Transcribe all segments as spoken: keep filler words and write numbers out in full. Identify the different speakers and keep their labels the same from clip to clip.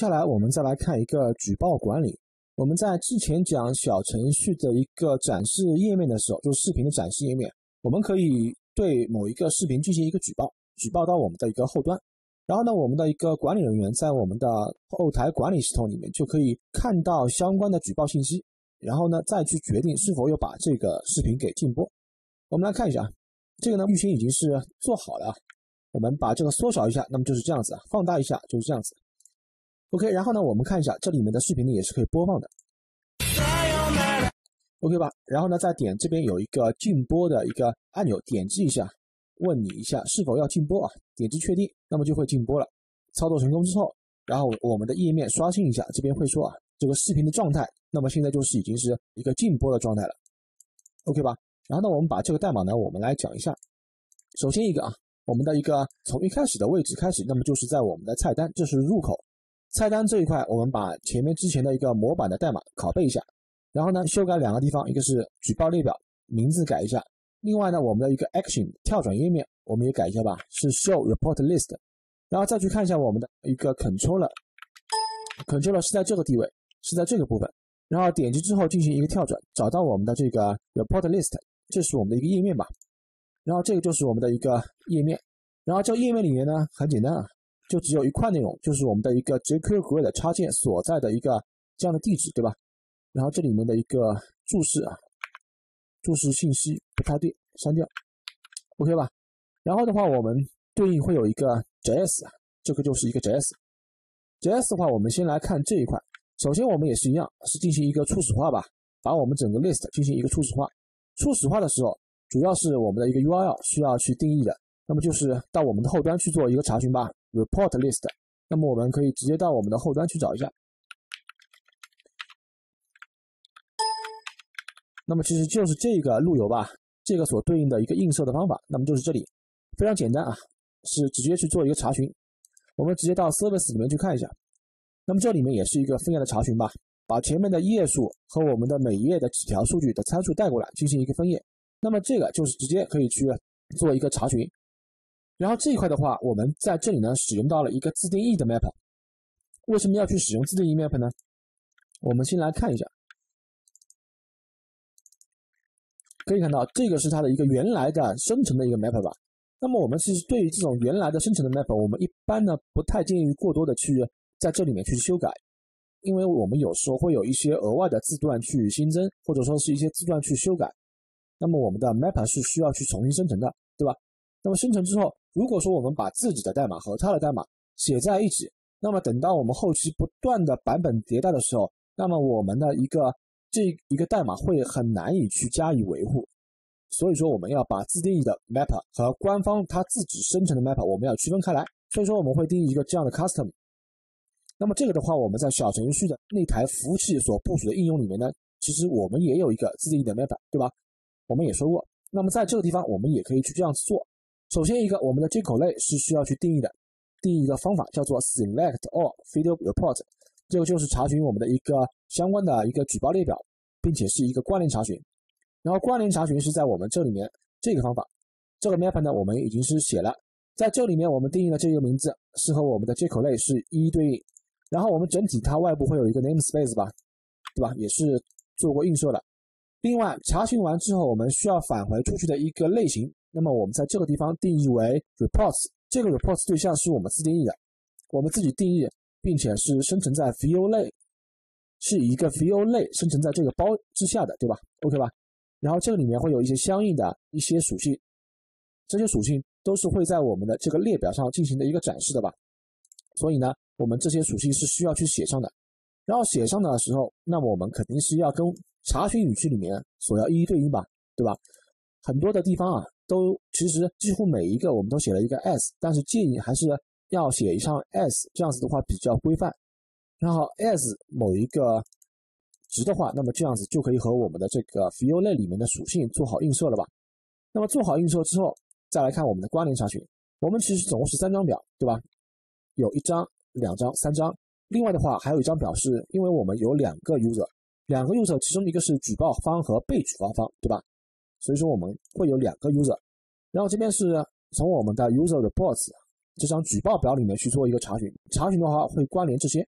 Speaker 1: 下来我们再来看一个举报管理。我们在之前讲小程序的一个展示页面的时候，就是视频的展示页面，我们可以对某一个视频进行一个举报，举报到我们的一个后端。然后呢，我们的一个管理人员在我们的后台管理系统里面就可以看到相关的举报信息，然后呢再去决定是否有把这个视频给禁播。我们来看一下，这个呢预先已经是做好了，我们把这个缩小一下，那么就是这样子，放大一下就是这样子。OK， 然后呢我们看一下这里面的视频呢也是可以播放的 OK 吧。然后呢再点这边有一个禁播的一个按钮，点击一下，问你一下是否要禁播啊，点击确定，那么就会禁播了。操作成功之后，然后我们的页面刷新一下，这边会说啊这个视频的状态，那么现在就是已经是一个禁播的状态了 OK 吧。然后呢我们把这个代码呢我们来讲一下。首先一个啊，我们的一个从一开始的位置开始，那么就是在我们的菜单，这是入口。菜单这一块我们把前面之前的一个模板的代码拷贝一下，然后呢修改两个地方，一个是举报列表名字改一下，另外呢我们的一个 action 跳转页面我们也改一下吧，是 show report list。 然后再去看一下我们的一个 controller controller 是在这个地位，是在这个部分，然后点击之后进行一个跳转，找到我们的这个 report list， 这是我们的一个页面吧。然后这个就是我们的一个页面，然后这个页面里面呢很简单啊，就只有一块内容，就是我们的一个 jQuery 插件所在的一个这样的地址，对吧？然后这里面的一个注释啊，注释信息不太对，删掉 OK 吧。然后的话我们对应会有一个 J S 啊，这个就是一个 J S J S 的话我们先来看这一块。首先我们也是一样，是进行一个初始化吧，把我们整个 list 进行一个初始化。初始化的时候主要是我们的一个 U R L 需要去定义的，那么就是到我们的后端去做一个查询吧， report list。 那么我们可以直接到我们的后端去找一下，那么其实就是这个路由吧，这个所对应的一个映射的方法，那么就是这里非常简单啊，是直接去做一个查询。我们直接到 service 里面去看一下，那么这里面也是一个分页的查询吧，把前面的页数和我们的每页的几条数据的参数带过来进行一个分页，那么这个就是直接可以去做一个查询。然后这一块的话我们在这里呢使用到了一个自定义的 map。 为什么要去使用自定义 map 呢？我们先来看一下，可以看到这个是它的一个原来的生成的一个 map 吧。那么我们其实对于这种原来的生成的 map， 我们一般呢不太建议过多的去在这里面去修改，因为我们有时候会有一些额外的字段去新增，或者说是一些字段去修改，那么我们的 map 是需要去重新生成的，对吧？那么生成之后，如果说我们把自己的代码和它的代码写在一起，那么等到我们后期不断的版本迭代的时候，那么我们的一个这一个代码会很难以去加以维护。所以说我们要把自定义的 map 和官方它自己生成的 map 我们要区分开来，所以说我们会定义一个这样的 custom。 那么这个的话我们在小程序的那台服务器所部署的应用里面呢，其实我们也有一个自定义的 map， 对吧？我们也说过，那么在这个地方我们也可以去这样做。首先一个，我们的接口类是需要去定义的，定义一个方法叫做 select all video report， 这个就是查询我们的一个相关的一个举报列表，并且是一个关联查询。然后关联查询是在我们这里面这个方法，这个 map 呢我们已经是写了，在这里面我们定义的这个名字是和我们的接口类是一一对应，然后我们整体它外部会有一个 namespace 吧，对吧？也是做过映射的。另外查询完之后我们需要返回出去的一个类型，那么我们在这个地方定义为 reports， 这个 reports 对象是我们自定义的，我们自己定义，并且是生成在 V O 类，是一个 V O 类生成在这个包之下的，对吧？ OK 吧。然后这个里面会有一些相应的一些属性，这些属性都是会在我们的这个列表上进行的一个展示的吧，所以呢我们这些属性是需要去写上的。然后写上的时候，那么我们肯定是要跟查询语句里面所要一一对应吧，对吧？很多的地方啊都其实几乎每一个我们都写了一个 s， 但是建议还是要写上 s， 这样子的话比较规范。然后 s 某一个值的话，那么这样子就可以和我们的这个 V O 类里面的属性做好映射了吧。那么做好映射之后，再来看我们的关联查询。我们其实总共是三张表，对吧？有一张、两张、三张。另外的话还有一张表是因为我们有两个 user， 两个 user 其中一个是举报方和被举报方，对吧？所以说我们会有两个 user。然后这边是从我们的 user reports 这张举报表里面去做一个查询，查询的话会关联这些。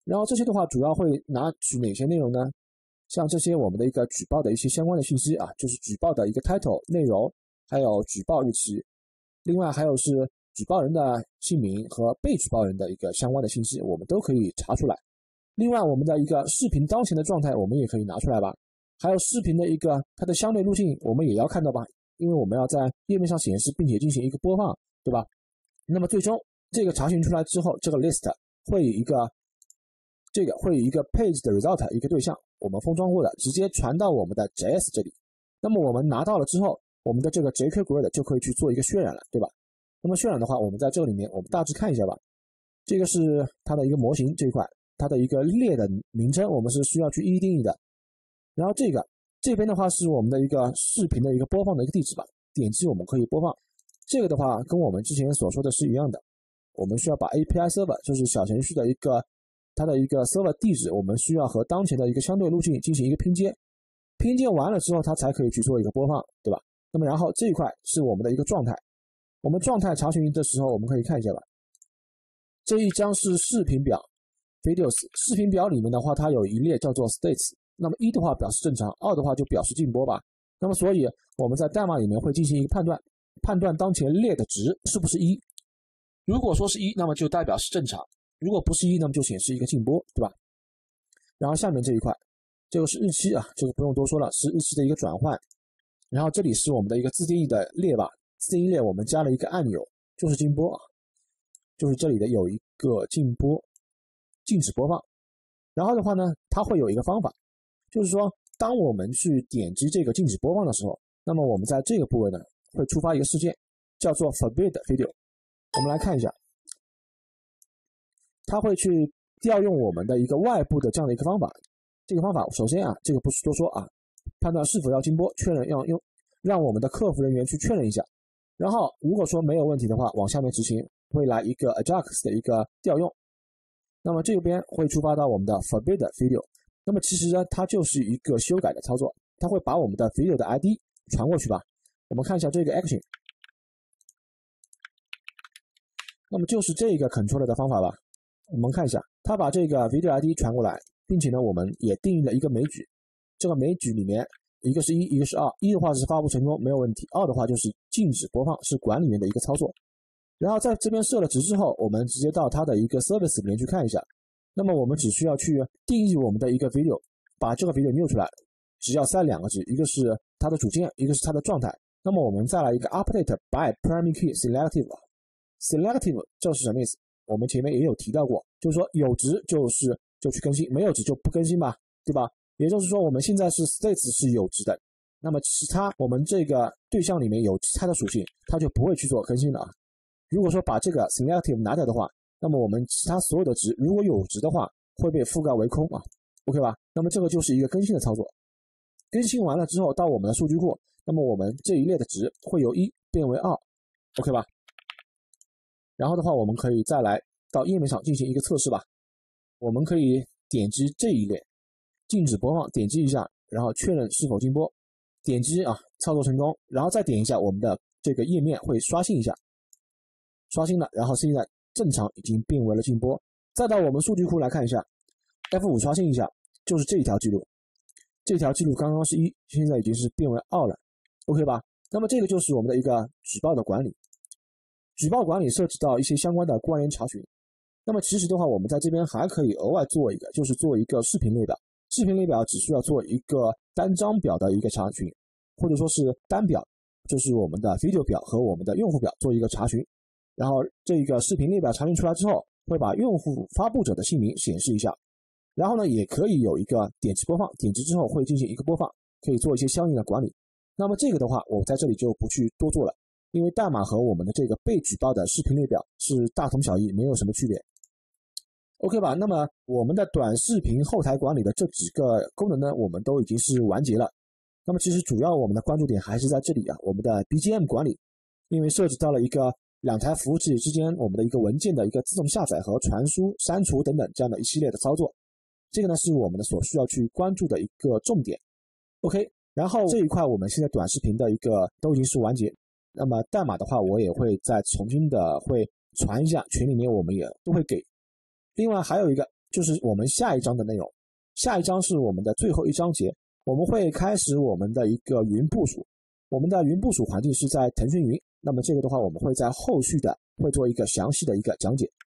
Speaker 1: 然后这些的话主要会拿取哪些内容呢？像这些我们的一个举报的一些相关的信息啊，就是举报的一个 title 内容，还有举报日期，另外还有是举报人的姓名和被举报人的一个相关的信息，我们都可以查出来。另外我们的一个视频当前的状态我们也可以拿出来吧，还有视频的一个它的相对路径我们也要看到吧，因为我们要在页面上显示并且进行一个播放，对吧？那么最终这个查询出来之后，这个 list 会有一个这个会有一个 page 的 result 一个对象，我们封装过的直接传到我们的 J S 这里。那么我们拿到了之后，我们的这个 J K Grid 就可以去做一个渲染了，对吧？那么渲染的话，我们在这里面我们大致看一下吧。这个是它的一个模型这一块，它的一个列的名称我们是需要去一一定义的。然后这个这边的话是我们的一个视频的一个播放的一个地址吧，点击我们可以播放。这个的话跟我们之前所说的是一样的，我们需要把 A P I server 就是小程序的一个它的一个 server 地址，我们需要和当前的一个相对路径进行一个拼接，拼接完了之后它才可以去做一个播放，对吧？那么然后这一块是我们的一个状态，我们状态查询的时候我们可以看一下吧。这一张是视频表 videos， 视频表里面的话它有一列叫做 states， 那么一的话表示正常，二的话就表示禁播吧。那么所以我们在代码里面会进行一个判断，判断当前列的值是不是一，如果说是一，那么就代表是正常，如果不是一，那么就显示一个禁播，对吧？然后下面这一块，这个是日期啊，这个不用多说了，是日期的一个转换。然后这里是我们的一个自定义的列吧，自定义列我们加了一个按钮，就是禁播啊，就是这里的有一个禁播，禁止播放。然后的话呢，它会有一个方法，就是说当我们去点击这个禁止播放的时候，那么我们在这个部位呢会触发一个事件，叫做 forbid video。我们来看一下，它会去调用我们的一个外部的这样的一个方法。这个方法首先啊，这个不是多说啊，判断是否要禁播，确认要用让我们的客服人员去确认一下。然后如果说没有问题的话，往下面执行会来一个 Ajax 的一个调用。那么这边会触发到我们的 forbid video。那么其实呢，它就是一个修改的操作，它会把我们的 video 的 I D 传过去吧。我们看一下这个 action。那么就是这个 controller 的方法吧。我们看一下，它把这个 video I D 传过来，并且呢，我们也定义了一个枚举。这个枚举里面，一个是一，一个是二。一的话是发布成功，没有问题；二的话就是禁止播放，是管里面的一个操作。然后在这边设了值之后，我们直接到它的一个 service 里面去看一下。那么我们只需要去定义我们的一个 video， 把这个 video 扭出来，只要塞两个值，一个是它的主件，一个是它的状态。那么我们再来一个 update by primary key selective。selective 这是什么意思？我们前面也有提到过，就是说有值就是就去更新，没有值就不更新吧，对吧？也就是说我们现在是 states 是有值的，那么其他我们这个对象里面有其他的属性，它就不会去做更新了啊。如果说把这个 selective 拿掉的话，那么我们其他所有的值如果有值的话会被覆盖为空啊 ，OK 吧？那么这个就是一个更新的操作。更新完了之后到我们的数据库，那么我们这一列的值会由一变为二 ，OK 吧？然后的话我们可以再来到页面上进行一个测试吧。我们可以点击这一列禁止播放，点击一下，然后确认是否禁播，点击啊，操作成功，然后再点一下我们的这个页面会刷新一下，刷新了，然后现在正常已经变为了禁播。再到我们数据库来看一下 F 五 刷新一下，就是这一条记录，这条记录刚刚是一，现在已经是变为二了 ，OK 吧？那么这个就是我们的一个举报的管理。举报管理涉及到一些相关的关联查询。那么其实的话，我们在这边还可以额外做一个，就是做一个视频列表。视频列表只需要做一个单张表的一个查询，或者说是单表，就是我们的 video 表和我们的用户表做一个查询。然后这个视频列表查询出来之后，会把用户发布者的姓名显示一下。然后呢，也可以有一个点击播放，点击之后会进行一个播放，可以做一些相应的管理。那么这个的话，我在这里就不去多做了。因为代码和我们的这个被举报的视频列表是大同小异，没有什么区别。OK 吧？那么我们的短视频后台管理的这几个功能呢，我们都已经是完结了。那么其实主要我们的关注点还是在这里啊，我们的 B G M 管理，因为涉及到了一个两台服务器之间我们的一个文件的一个自动下载和传输、删除等等这样的一系列的操作。这个呢是我们的所需要去关注的一个重点。OK， 然后这一块我们现在短视频的一个都已经是完结。那么代码的话，我也会再重新的会传一下，群里面我们也都会给。另外还有一个就是我们下一章的内容。下一章是我们的最后一章节，我们会开始我们的一个云部署。我们的云部署环境是在腾讯云，那么这个的话我们会在后续的会做一个详细的一个讲解。